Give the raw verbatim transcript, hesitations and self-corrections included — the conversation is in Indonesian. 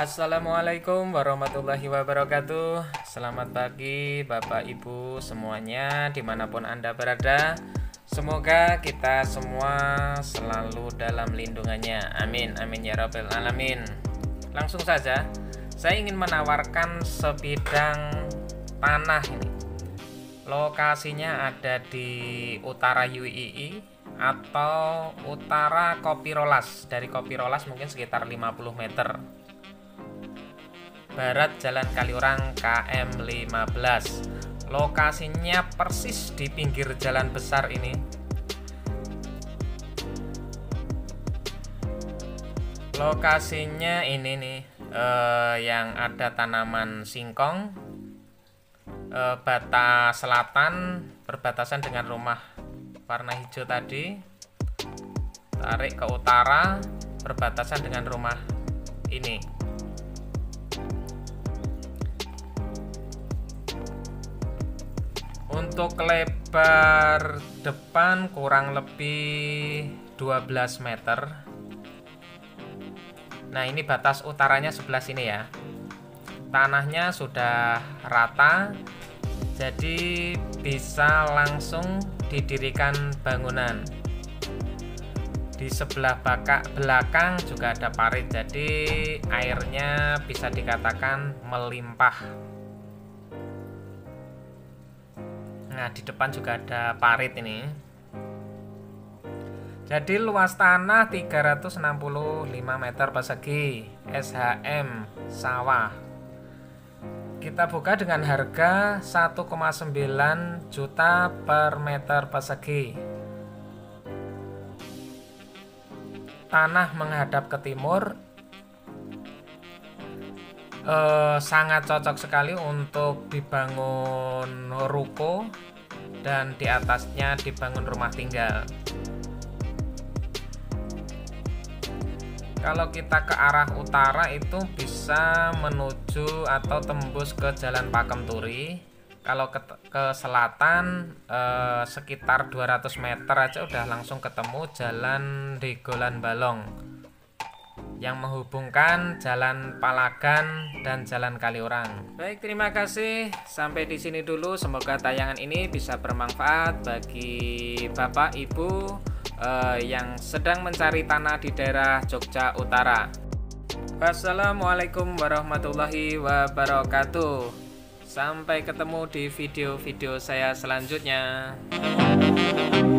Assalamualaikum warahmatullahi wabarakatuh. Selamat pagi Bapak Ibu semuanya dimanapun Anda berada. Semoga kita semua selalu dalam lindungannya. Amin, amin ya rabbal alamin. Langsung saja, saya ingin menawarkan sebidang tanah ini. Lokasinya ada di utara U I I atau utara Kopi Rolas. Dari Kopi Rolas mungkin sekitar lima puluh meter. Barat Jalan Kaliurang K M lima belas. Lokasinya persis di pinggir jalan besar ini. Lokasinya ini nih, eh, yang ada tanaman singkong, eh, bata selatan berbatasan dengan rumah warna hijau tadi. Tarik ke utara berbatasan dengan rumah ini. Untuk lebar depan kurang lebih dua belas meter. Nah, ini batas utaranya sebelah sini ya. Tanahnya sudah rata, jadi bisa langsung didirikan bangunan. Di sebelah bakak belakang juga ada parit, jadi airnya bisa dikatakan melimpah. Nah, di depan juga ada parit ini. Jadi luas tanah tiga ratus enam puluh lima meter persegi, S H M sawah. Kita buka dengan harga satu koma sembilan juta per meter persegi. Tanah menghadap ke timur. Eh, sangat cocok sekali untuk dibangun ruko dan di atasnya dibangun rumah tinggal. Kalau kita ke arah utara itu bisa menuju atau tembus ke Jalan Pakem Turi. Kalau ke, ke selatan eh, sekitar dua ratus meter aja udah langsung ketemu Jalan Degolan Balong yang menghubungkan Jalan Palagan dan Jalan Kaliurang. Baik, terima kasih. Sampai di sini dulu. Semoga tayangan ini bisa bermanfaat bagi Bapak Ibu eh, yang sedang mencari tanah di daerah Jogja Utara. Wassalamualaikum warahmatullahi wabarakatuh. Sampai ketemu di video-video saya selanjutnya.